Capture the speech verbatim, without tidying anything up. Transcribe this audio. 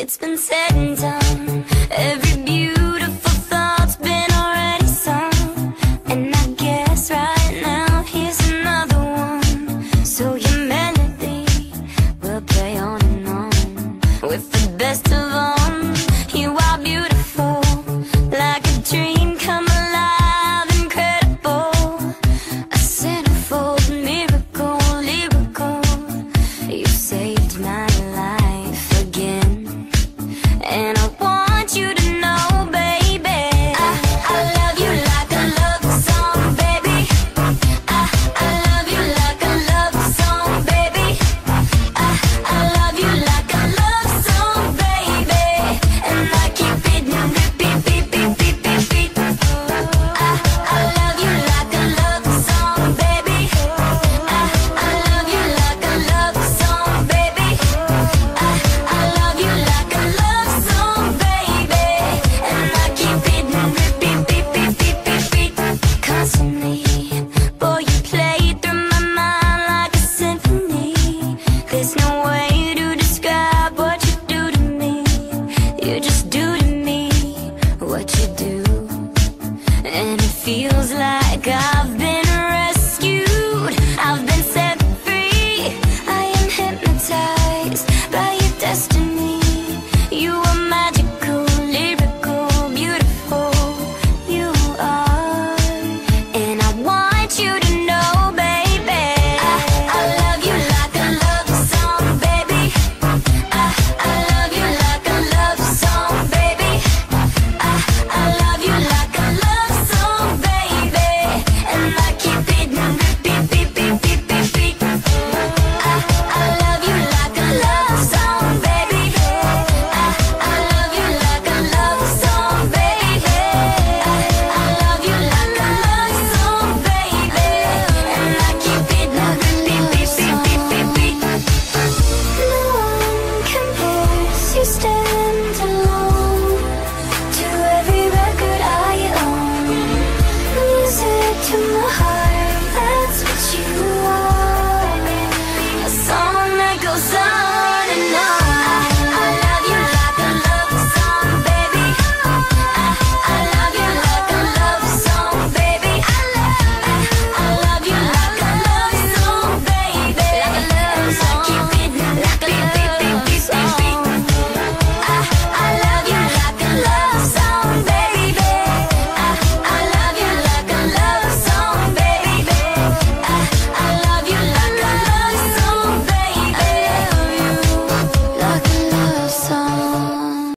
It's been said and done. Every beautiful thought's been already sung. And I guess right now here's another one. So your melody will play on and on with the best of